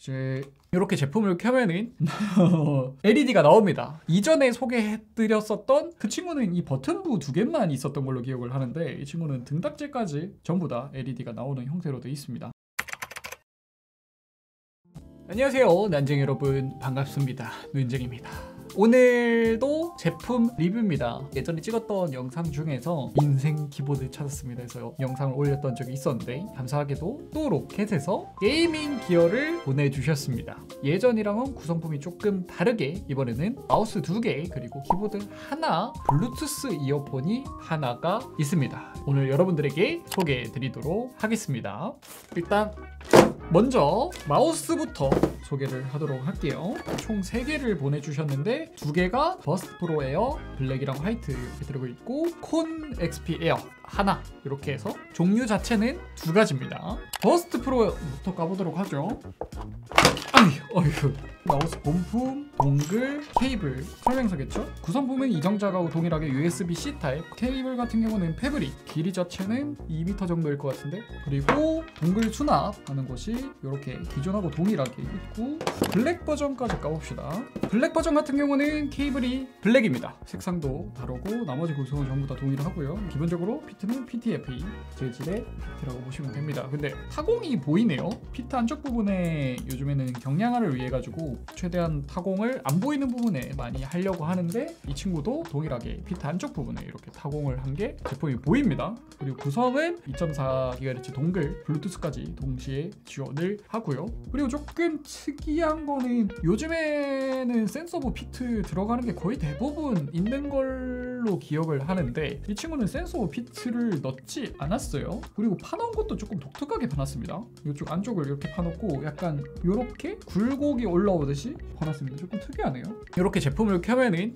이제 이렇게 제품을 켜면은 LED가 나옵니다. 이전에 소개해드렸었던 그 친구는 이 버튼부 2개만 있었던 걸로 기억을 하는데, 이 친구는 등딱지까지 전부 다 LED가 나오는 형태로 되어 있습니다. 안녕하세요, 난쟁이 여러분, 반갑습니다. 눈쟁입니다. 오늘도 제품 리뷰입니다. 예전에 찍었던 영상 중에서 인생 키보드 찾았습니다 해서 영상을 올렸던 적이 있었는데, 감사하게도 또 로켓에서 게이밍 기어를 보내주셨습니다. 예전이랑은 구성품이 조금 다르게 이번에는 마우스 2개 그리고 키보드 하나, 블루투스 이어폰이 하나가 있습니다. 오늘 여러분들에게 소개해드리도록 하겠습니다. 일단 먼저 마우스부터 소개를 하도록 할게요. 총 3개를 보내주셨는데 2개가 버스트 프로 에어 블랙이랑 화이트 이렇게 들어가 있고, 콘 XP 에어 하나, 이렇게 해서 종류 자체는 2가지입니다. 버스트 프로부터 까보도록 하죠. 어휴. 마우스 본품, 동글, 케이블 설명서겠죠? 구성품은 이전작하고 동일하게 USB-C 타입, 케이블 같은 경우는 패브릭, 길이 자체는 2m 정도일 것 같은데, 그리고 동글 수납하는 곳이 이렇게 기존하고 동일하게 있고, 블랙 버전까지 까봅시다. 블랙 버전 같은 경우는 케이블이 블랙입니다. 색상도 다르고 나머지 구성은 전부 다 동일하고요. 기본적으로 피트는 PTFE 재질의 피트라고 보시면 됩니다. 근데 타공이 보이네요. 피트 안쪽 부분에 요즘에는 경량화를 위해 가지고 최대한 타공을 안 보이는 부분에 많이 하려고 하는데, 이 친구도 동일하게 피트 안쪽 부분에 이렇게 타공을 한 게 제품이 보입니다. 그리고 구성은 2.4GHz 동글, 블루투스까지 동시에 지원을 하고요. 그리고 조금 특이한 거는 요즘에는 센서 오브 피트 들어가는 게 거의 대부분 있는 걸로 기억을 하는데, 이 친구는 센서 오브 피트를 넣지 않았어요. 그리고 파놓은 것도 조금 독특하게 파놨습니다. 이쪽 안쪽을 이렇게 파놓고 약간 이렇게 굴곡이 올라오듯이 파놨습니다. 조금 특이하네요. 이렇게 제품을 켜면은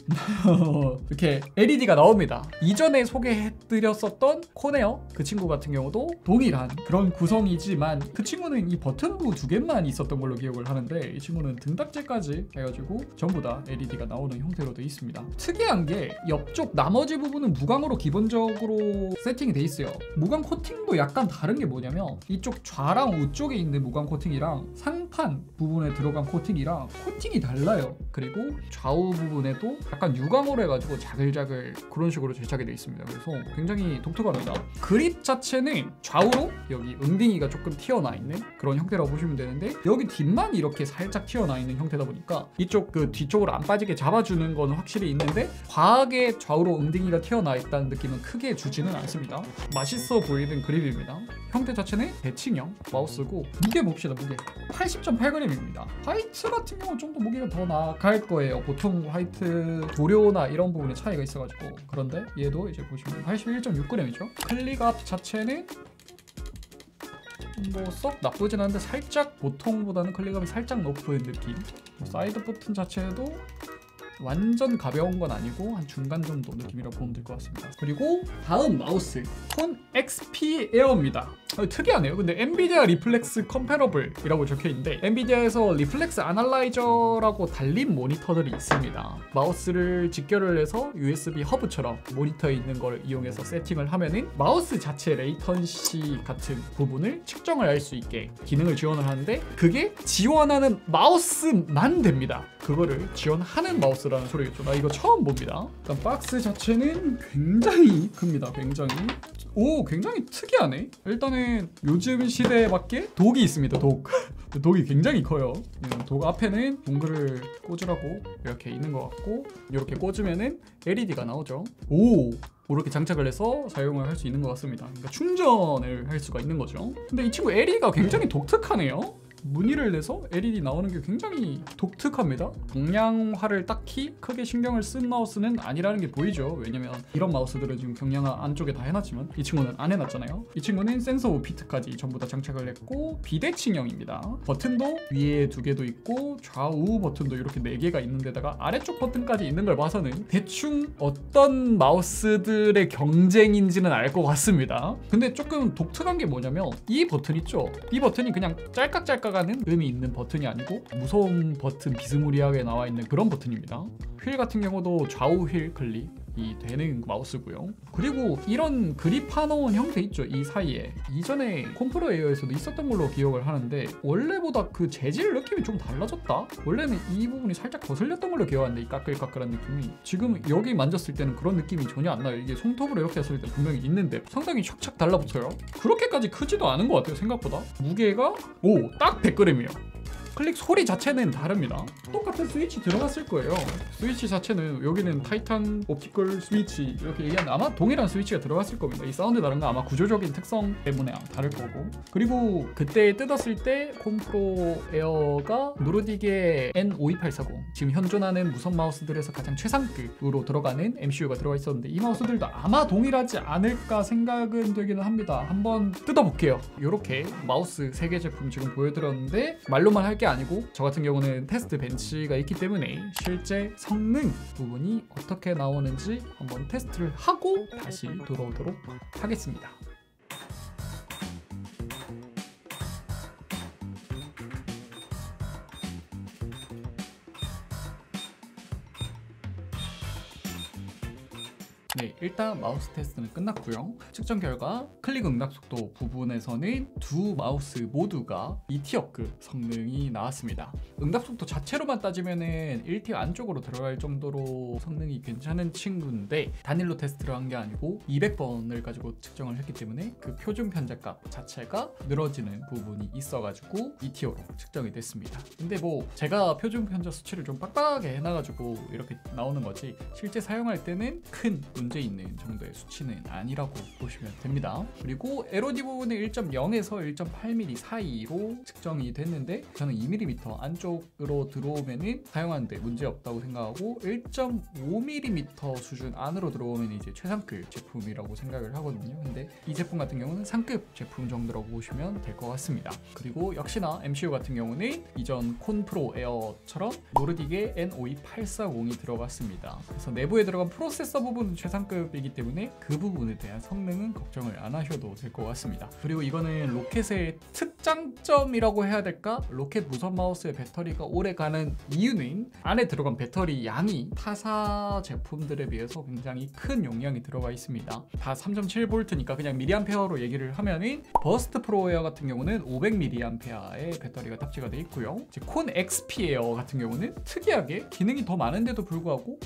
이렇게 LED가 나옵니다. 이전에 소개해드렸었던 코네어 그 친구 같은 경우도 동일한 그런 구성이지만, 그 친구는 이 버튼부 2개만 있었던 걸로 기억을 하는데, 이 친구는 등딱지까지 해가지고 전부 다 LED가 나오는 형태로 되어 있습니다. 특이한 게 옆쪽 나머지 부분은 무광으로 기본적으로 세팅이 돼 있어요. 무광 코팅도 약간 다른 게 뭐냐면, 이쪽 좌랑 우쪽에 있는 무광 코팅이랑 상판 부분에 들어간 코팅이랑 코팅이 달라요. 그리고 좌우 부분에도 약간 유광으로 해가지고 자글자글 그런 식으로 제작이 되어 있습니다. 그래서 굉장히 독특합니다. 그립 자체는 좌우로 여기 응딩이가 조금 튀어나 있는 그런 형태라고 보시면 되는데, 여기 뒷만 이렇게 살짝 튀어나 있는 형태다 보니까 이쪽 그 뒤쪽으로 안 빠지게 잡아주는 건 확실히 있는데, 과하게 좌우로 응딩이가 튀어나 있다는 느낌은 크게 주지는 않습니다. 맛있어 보이는 그립입니다. 형태 자체는 대칭형 마우스고, 무게 봅시다. 무게 80.8g입니다. 화이트 같은 경우는 좀 더 무게가 더 나갈 거예요. 보통 화이트 도료나 이런 부분에 차이가 있어가지고. 그런데 얘도 이제 보시면 81.6g이죠. 클릭압 자체는 뭐 썩 나쁘진 않은데 살짝 보통보다는 클릭압이 살짝 높은 느낌. 사이드 버튼 자체도 완전 가벼운 건 아니고 한 중간 정도 느낌이라고 보면 될 것 같습니다. 그리고 다음 마우스 콘 XP 에어입니다. 특이하네요. 근데 엔비디아 리플렉스 컴패러블이라고 적혀있는데, 엔비디아에서 리플렉스 아날라이저라고 달린 모니터들이 있습니다. 마우스를 직결을 해서 USB 허브처럼 모니터에 있는 걸 이용해서 세팅을 하면은 마우스 자체 레이턴시 같은 부분을 측정을 할 수 있게 기능을 지원을 하는데, 그게 지원하는 마우스만 됩니다. 그거를 지원하는 마우스라는 소리겠죠. 나 이거 처음 봅니다. 일단 박스 자체는 굉장히 큽니다. 굉장히 특이하네. 일단은 요즘 시대에 맞게 독이 있습니다. 독이 굉장히 커요. 독 앞에는 동글을 꽂으라고 이렇게 있는 것 같고, 이렇게 꽂으면은 LED가 나오죠. 이렇게 장착을 해서 사용을 할 수 있는 것 같습니다. 그러니까 충전을 할 수가 있는 거죠. 근데 이 친구 LED가 굉장히 독특하네요. 무늬를 내서 LED 나오는 게 굉장히 독특합니다. 경량화를 딱히 크게 신경을 쓴 마우스는 아니라는 게 보이죠. 왜냐면 이런 마우스들은 지금 경량화 안쪽에 다 해놨지만 이 친구는 안 해놨잖아요. 이 친구는 센서 오브 피트까지 전부 다 장착을 했고, 비대칭형입니다. 버튼도 위에 2개도 있고 좌우 버튼도 이렇게 4개가 있는 데다가 아래쪽 버튼까지 있는 걸 봐서는 대충 어떤 마우스들의 경쟁인지는 알 것 같습니다. 근데 조금 독특한 게 뭐냐면, 이 버튼 있죠? 이 버튼이 그냥 짤깍짤깍하는 의미 있는 버튼이 아니고 무서운 버튼 비스무리하게 나와 있는 그런 버튼입니다. 휠 같은 경우도 좌우 휠 클릭, 되는 마우스고요. 그리고 이런 그립해놓은 형태 있죠, 이 사이에. 이전에 콤프로 에어에서도 있었던 걸로 기억을 하는데 원래보다 그 재질 느낌이 좀 달라졌다? 원래는 이 부분이 살짝 거슬렸던 걸로 기억하는데, 이 까끌까끌한 느낌이 지금 여기 만졌을 때는 그런 느낌이 전혀 안 나요. 이게 손톱으로 이렇게 했을 때 분명히 있는데 상당히 샥샥 달라붙어요. 그렇게까지 크지도 않은 것 같아요, 생각보다. 무게가 딱 100g이에요. 클릭 소리 자체는 다릅니다. 똑같은 스위치 들어갔을 거예요. 스위치 자체는 여기는 타이탄 옵티컬 스위치 이렇게 얘기하는데 아마 동일한 스위치가 들어갔을 겁니다. 이 사운드 다른 거 아마 구조적인 특성 때문에 다를 거고. 그리고 그때 뜯었을 때 콤프로 에어가 노르딕의 N52840, 지금 현존하는 무선 마우스들에서 가장 최상급으로 들어가는 MCU가 들어가 있었는데 이 마우스들도 아마 동일하지 않을까 생각은 되기는 합니다. 한번 뜯어볼게요. 이렇게 마우스 3개 제품 지금 보여드렸는데 말로만 할 게 아니고 저 같은 경우는 테스트 벤치가 있기 때문에 실제 성능 부분이 어떻게 나오는지 한번 테스트를 하고 다시 돌아오도록 하겠습니다. 네, 일단 마우스 테스트는 끝났고요. 측정 결과 클릭 응답 속도 부분에서는 두 마우스 모두가 2티어급 성능이 나왔습니다. 응답 속도 자체로만 따지면은 1티어 안쪽으로 들어갈 정도로 성능이 괜찮은 친구인데 단일로 테스트를 한 게 아니고 200번을 가지고 측정을 했기 때문에 그 표준 편제값 자체가 늘어지는 부분이 있어가지고 2티어로 측정이 됐습니다. 근데 뭐 제가 표준 편제 수치를 좀 빡빡하게 해놔가지고 이렇게 나오는 거지 실제 사용할 때는 큰 문제 있는 정도의 수치는 아니라고 보시면 됩니다. 그리고 LOD 부분은 1.0에서 1.8mm 사이로 측정이 됐는데 저는 2mm 안쪽으로 들어오면은 사용하는데 문제 없다고 생각하고 1.5mm 수준 안으로 들어오면 이제 최상급 제품이라고 생각을 하거든요. 근데 이 제품 같은 경우는 상급 제품 정도라고 보시면 될 것 같습니다. 그리고 역시나 MCU 같은 경우는 이전 콘프로 에어처럼 노르딕의 N52840이 들어갔습니다. 그래서 내부에 들어간 프로세서 부분은 최상급이기 때문에 그 부분에 대한 성능은 걱정을 안 하셔도 될 것 같습니다. 그리고 이거는 로켓의 특장점이라고 해야 될까? 로켓 무선 마우스의 배터리가 오래 가는 이유는 안에 들어간 배터리 양이 타사 제품들에 비해서 굉장히 큰 용량이 들어가 있습니다. 다 3.7V니까 그냥 미리암페어로 얘기를 하면은 버스트 프로 에어 같은 경우는 500mAh의 배터리가 탑재가 되어 있고요. 콘 XP 에어 같은 경우는 특이하게 기능이 더 많은데도 불구하고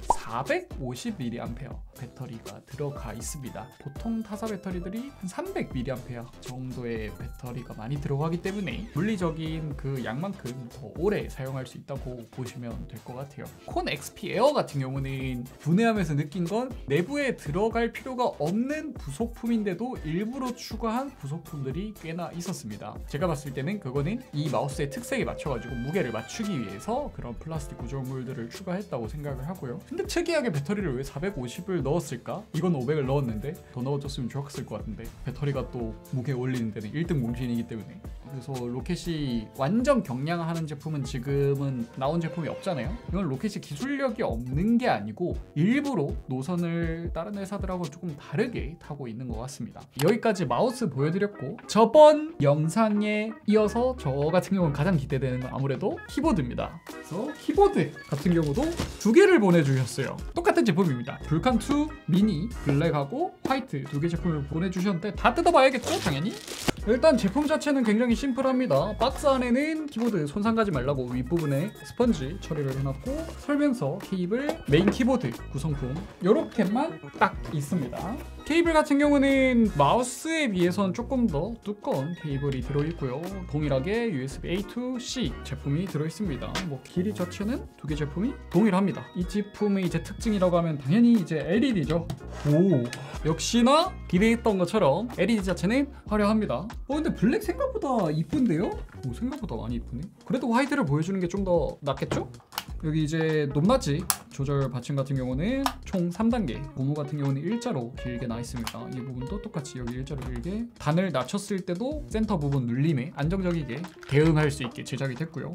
450mAh 배터리가 들어가 있습니다. 보통 타사 배터리들이 한 300mAh 정도의 배터리가 많이 들어가기 때문에 물리적인 그 양만큼 더 오래 사용할 수 있다고 보시면 될 것 같아요. 콘 XP 에어 같은 경우는 분해하면서 느낀 건 내부에 들어갈 필요가 없는 부속품인데도 일부러 추가한 부속품들이 꽤나 있었습니다. 제가 봤을 때는 그거는 이 마우스의 특색에 맞춰가지고 무게를 맞추기 위해서 그런 플라스틱 구조물들을 추가했다고 생각을 하고요. 근데 특이하게 배터리를 왜 450을 넣었을까? 이건 500을 넣었는데 더 넣어줬으면 좋았을 것 같은데 배터리가 또 무게 올리는 데는 1등 공신이기 때문에. 그래서 로켓이 완전 경량화하는 제품은 지금은 나온 제품이 없잖아요. 이건 로켓이 기술력이 없는 게 아니고 일부러 노선을 다른 회사들하고 조금 다르게 타고 있는 것 같습니다. 여기까지 마우스 보여드렸고 저번 영상에 이어서 저 같은 경우는 가장 기대되는 건 아무래도 키보드입니다. 그래서 키보드 같은 경우도 2개를 보내주셨어요. 똑같은 제품입니다. 불칸2 미니 블랙하고 화이트 2개 제품을 보내주셨는데 다 뜯어봐야겠죠, 당연히. 일단 제품 자체는 굉장히 심플합니다. 박스 안에는 키보드 손상 가지 말라고 윗부분에 스펀지 처리를 해놨고 설명서, 케이블, 메인 키보드 구성품 요렇게만 딱 있습니다. 케이블 같은 경우는 마우스에 비해서는 조금 더 두꺼운 케이블이 들어있고요. 동일하게 USB-A to C 제품이 들어있습니다. 뭐 길이 자체는 2개 제품이 동일합니다. 이 제품의 이제 특징이라고 하면 당연히 이제 LED죠. 오, 역시나 기대했던 것처럼 LED 자체는 화려합니다. 근데 블랙 생각보다 이쁜데요? 오, 생각보다 많이 이쁘네. 그래도 화이트를 보여주는 게 좀 더 낫겠죠? 여기 이제 높낮이 조절 받침 같은 경우는 총 3단계, 고무 같은 경우는 일자로 길게 나 있습니다. 이 부분도 똑같이 여기 일자로 길게, 단을 낮췄을 때도 센터 부분 눌림에 안정적이게 대응할 수 있게 제작이 됐고요.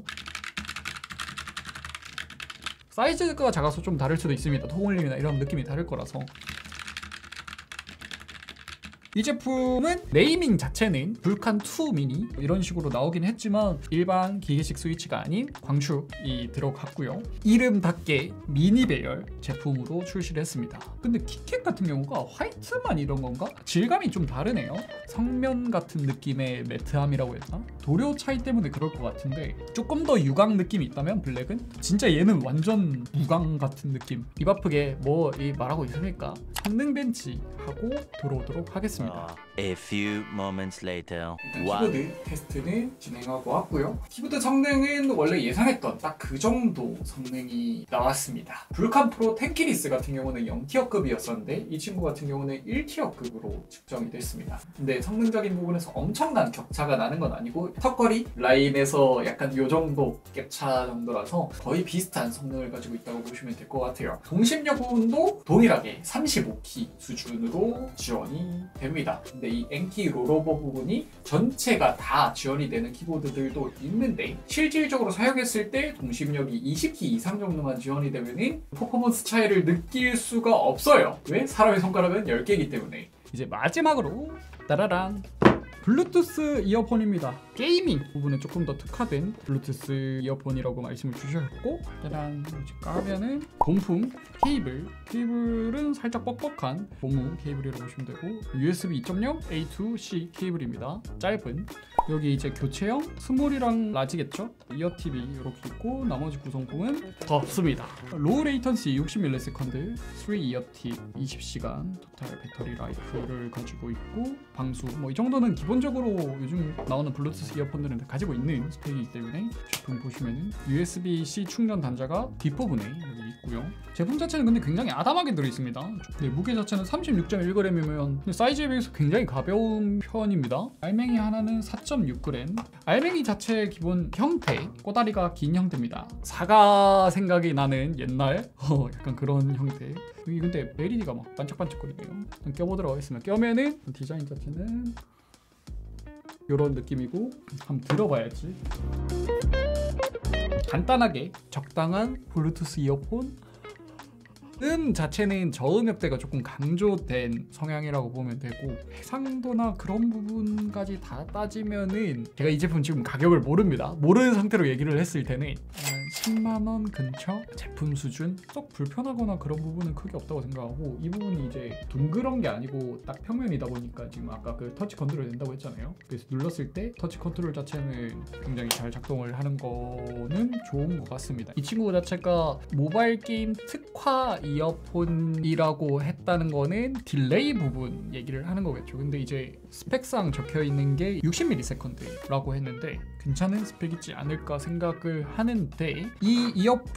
사이즈가 작아서 좀 다를 수도 있습니다. 통올림이나 이런 느낌이 다를 거라서. 이 제품은 네이밍 자체는 불칸2 미니 이런 식으로 나오긴 했지만 일반 기계식 스위치가 아닌 광축이 들어갔고요. 이름답게 미니 배열 제품으로 출시를 했습니다. 근데 키캣 같은 경우가 화이트만 이런 건가? 질감이 좀 다르네요. 성면 같은 느낌의 매트함이라고 했나? 도료 차이 때문에 그럴 것 같은데 조금 더 유광 느낌이 있다면 블랙은 진짜 얘는 완전 무광 같은 느낌. 입 아프게 뭐 말하고 있으니까 성능 벤치 하고 들어오도록 하겠습니다. A few moments later. 일단 키보드 테스트는 진행하고 왔고요. 키보드 성능은 원래 예상했던 딱 그 정도 성능이 나왔습니다. 불칸 프로 텐키리스 같은 경우는 0티어급이었었는데 이 친구 같은 경우는 1티어급으로 측정이 됐습니다. 근데 성능적인 부분에서 엄청난 격차가 나는 건 아니고 턱걸이 라인에서 약간 요 정도 격차 정도라서 거의 비슷한 성능을 가지고 있다고 보시면 될 것 같아요. 동심력 부분도 동일하게 35키 수준으로 지원이 됩니다. 근데 이 엔키 롤오버 부분이 전체가 다 지원이 되는 키보드들도 있는데 실질적으로 사용했을 때 동심력이 20키 이상 정도만 지원이 되면은 퍼포먼스 차이를 느낄 수가 없어요. 왜? 사람의 손가락은 10개이기 때문에. 이제 마지막으로 따라란 블루투스 이어폰입니다. 게이밍 부분에 조금 더 특화된 블루투스 이어폰이라고 말씀을 주셨고, 짜란, 까면은 본품 케이블은 살짝 뻑뻑한 고무 케이블이라고 보시면 되고, USB 2.0 A2C 케이블입니다. 짧은. 여기 이제 교체형 스몰이랑 라지겠죠? 이어팁이 이렇게 있고 나머지 구성품은 더 없습니다. 로우 레이턴시 60ms, 3 이어팁 20시간, 토탈 배터리 라이프를 가지고 있고 방수 뭐 이 정도는 기본적으로 요즘 나오는 블루투스 이어폰들은 다 가지고 있는 스펙이기 때문에 제품 보시면은 USB-C 충전 단자가 뒷부분에 여기 있고요. 제품 자체는 근데 굉장히 아담하게 들어있습니다. 네, 무게 자체는 36.1g이면 사이즈에 비해서 굉장히 가벼운 편입니다. 알맹이 하나는 4.6g. 알맹이 자체의 기본 형태, 꼬다리가 긴 형태입니다. 사과 생각이 나는 옛날 약간 그런 형태. 여기 근데 LED가 막 반짝반짝거리네요. 껴보도록 하겠습니다. 껴면은 디자인 자체는 이런 느낌이고, 한번 들어봐야지. 간단하게 적당한 블루투스 이어폰. 자체는 저음역대가 조금 강조된 성향이라고 보면 되고, 해상도나 그런 부분까지 다 따지면은 제가 이 제품 지금 가격을 모르는 상태로 얘기를 했을 때는 10만원 근처 제품 수준. 썩 불편하거나 그런 부분은 크게 없다고 생각하고, 이 부분이 이제 둥그런 게 아니고 딱 평면이다 보니까 지금 아까 그 터치 컨트롤 된다고 했잖아요. 그래서 눌렀을 때 터치 컨트롤 자체는 굉장히 잘 작동을 하는 거는 좋은 것 같습니다. 이 친구 자체가 모바일 게임 특화 이어폰이라고 했다는 거는 딜레이 부분 얘기를 하는 거겠죠. 근데 이제 스펙상 적혀 있는 게 60ms라고 했는데 괜찮은 스펙이지 않을까 생각을 하는데, 이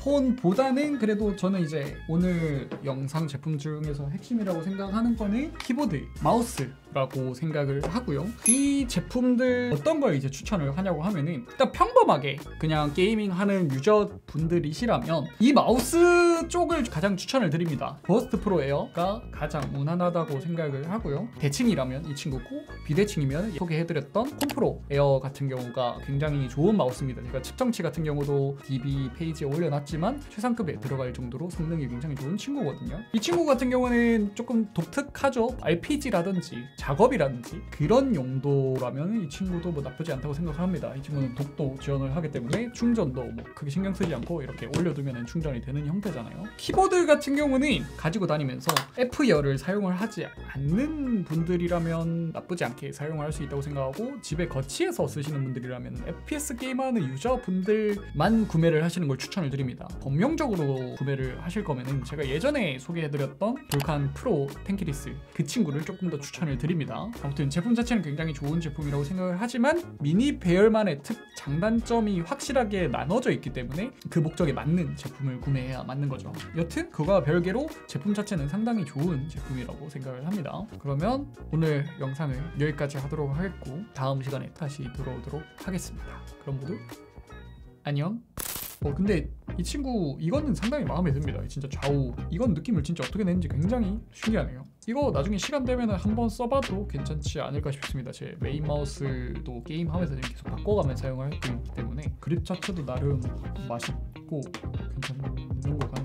이어폰보다는 그래도 저는 이제 오늘 영상 제품 중에서 핵심이라고 생각하는 거는 키보드, 마우스라고 생각을 하고요. 이 제품들 어떤 걸 이제 추천을 하냐고 하면은, 일단 평범하게 그냥 게이밍하는 유저분들이시라면 이 마우스 쪽을 가장 추천을 드립니다. 버스트 프로 에어가 가장 무난하다고 생각을 하고요. 대칭이라면 이 친구고, 비대칭이면 소개해드렸던 홈프로 에어 같은 경우가 굉장히 좋은 마우스입니다. 제가 측정치 같은 경우도 DB 페이지에 올려놨지만 최상급에 들어갈 정도로 성능이 굉장히 좋은 친구거든요. 이 친구 같은 경우는 조금 독특하죠. RPG라든지 작업이라든지 그런 용도라면 이 친구도 뭐 나쁘지 않다고 생각합니다. 이 친구는 독도 지원을 하기 때문에 충전도 뭐 크게 신경 쓰지 않고 이렇게 올려두면 충전이 되는 형태잖아요. 키보드 같은 경우는 가지고 다니면서 F열을 사용을 하지 않는 분들이라면 나쁘지 않게 사용을 할 수 있다고 생각하고, 집에 거치해서 쓰시는 분들이라면 FPS 게임하는 유저분들만 구매를 하시는 걸 추천을 드립니다. 범용적으로 구매를 하실 거면은 제가 예전에 소개해드렸던 불칸 프로 텐키리스 그 친구를 조금 더 추천을 드립니다. 아무튼 제품 자체는 굉장히 좋은 제품이라고 생각을 하지만 미니 배열만의 장단점이 확실하게 나눠져 있기 때문에 그 목적에 맞는 제품을 구매해야 맞는 거죠. 여튼 그거와 별개로 제품 자체는 상당히 좋은 제품이라고 생각을 합니다. 그러면 오늘 영상을 여기까지 하도록 하겠고, 다음 시간에 다시 들어오도록 하겠습니다. 그럼 모두 안녕. 근데 이 친구 이거는 상당히 마음에 듭니다. 진짜 좌우 이건 느낌을 진짜 어떻게 내는지 굉장히 신기하네요. 이거 나중에 시간 되면 한번 써봐도 괜찮지 않을까 싶습니다. 제 메인 마우스도 게임하면서 계속 바꿔가면서 사용을 했기 때문에 그립 자체도 나름 맛있고 괜찮은 것 같아요.